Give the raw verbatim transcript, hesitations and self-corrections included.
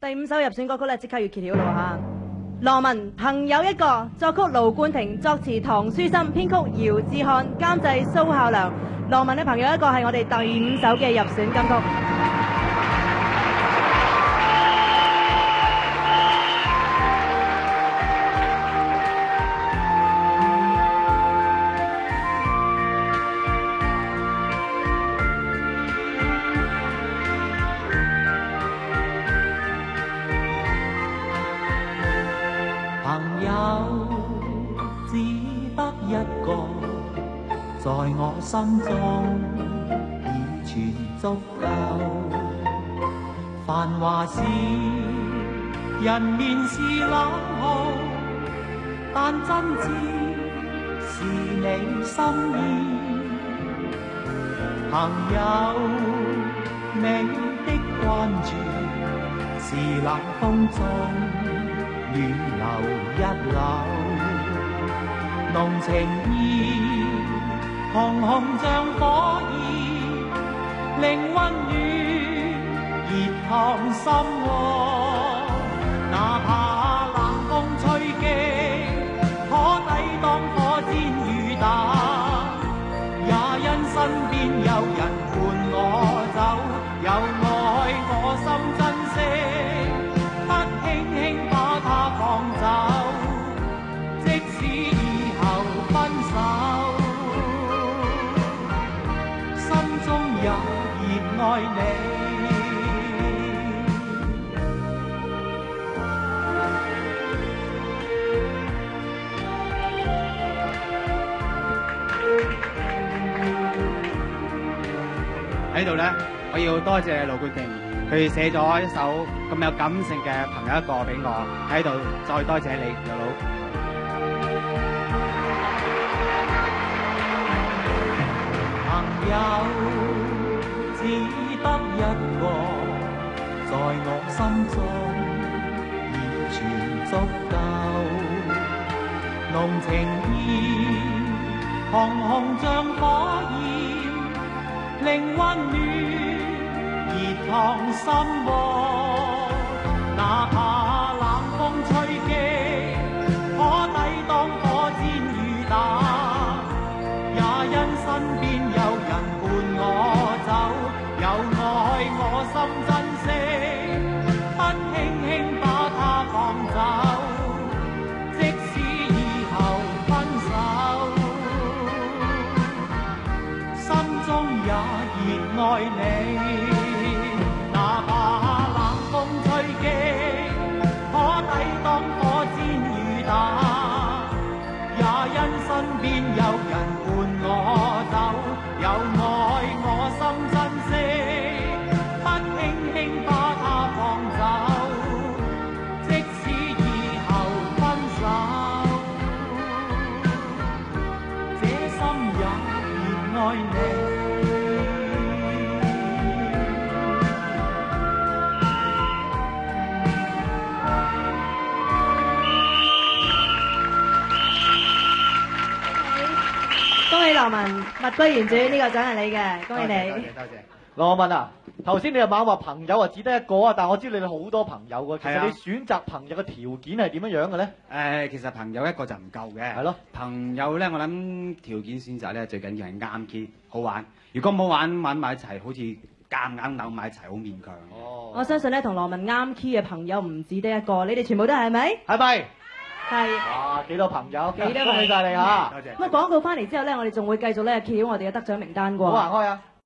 第五首入選歌曲咧，即刻要揭曉咯嚇。羅文朋友一個，作曲盧冠廷，作詞唐書琛，編曲姚志漢，監製蘇孝良。羅文嘅朋友一個係我哋第五首嘅入選金曲。 朋友只得一個，在我心中已全足夠。繁華事，人面是冷酷，但真知是你心意。朋友，你的關注是冷風中暖流一縷，濃情意紅紅像火焰，令溫暖熱燙心窩。哪怕冷風吹擊，可抵擋火箭雨打，也因身邊有人伴我走，有愛我心珍惜，不輕輕把它放走，即使以後分手，心中也熱愛你。 喺度咧，我要多謝盧冠廷，佢寫咗一首咁有感性嘅朋友一個俾我，喺度再多謝你，劉佬。 朋友只得一個，在我心中已全足夠。濃情意紅紅像火焰，令溫暖熱燙心窩。哪怕冷風吹擊，可抵擋火箭雨打，也因身邊有人伴我走，有愛我心珍惜，不輕輕把它放走，即使以後分手，心中也熱愛你。哪怕冷風吹擊，可抵擋火箭雨打，也因身邊有人伴我走，有愛我心珍惜，不輕輕把它放走，即使以後分手，這心也熱愛你。 恭喜羅文物歸原主，呢、這個獎係你嘅，恭喜你。 多謝多謝。 羅文啊，頭先你又猛話朋友啊只得一個啊，但我知你哋好多朋友喎。其係啊實你選擇朋友嘅條件係點樣樣嘅咧？ 誒、其實朋友一個就唔夠嘅。 係咯。 朋友咧，我諗條件選擇咧，最緊要係啱 key 好玩。如果冇玩玩埋一齊，好似夾硬扭埋一齊，好勉強。 哦。 我相信咧，同羅文啱 key 嘅朋友唔止得一個，你哋全部都係咪？ 係咪？ 係。 哇！幾多朋友？ 幾多朋友恭喜晒你嚇！ 多謝。 咁啊廣告翻嚟之後咧，我哋仲會繼續咧揭曉我哋嘅得獎名單㗎喎。 好行開啊！